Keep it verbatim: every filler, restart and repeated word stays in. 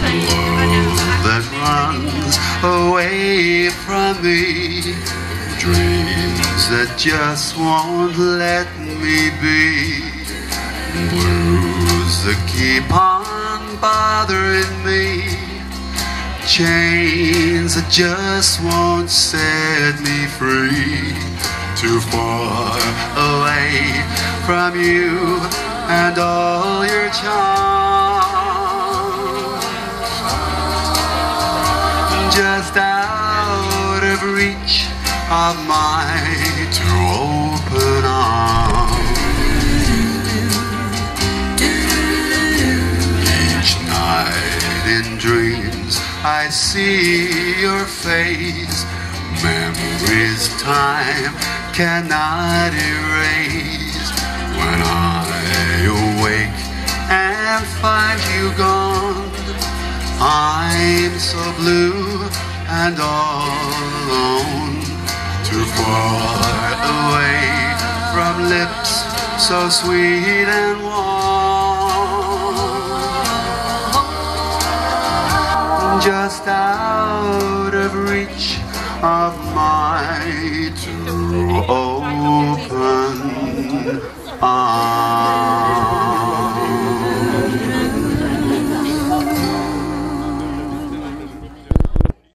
that runs away from me, dreams that just won't let me be, blues that keep on bothering me, chains that just won't set me free. Too far away from you and all your charms, just out of reach of my two open arms. Each night in dreams I see your face, memories time cannot erase. When I awake and find you gone, I'm so blue and all alone, too far away from lips so sweet and warm, just out of reach of my two open arms.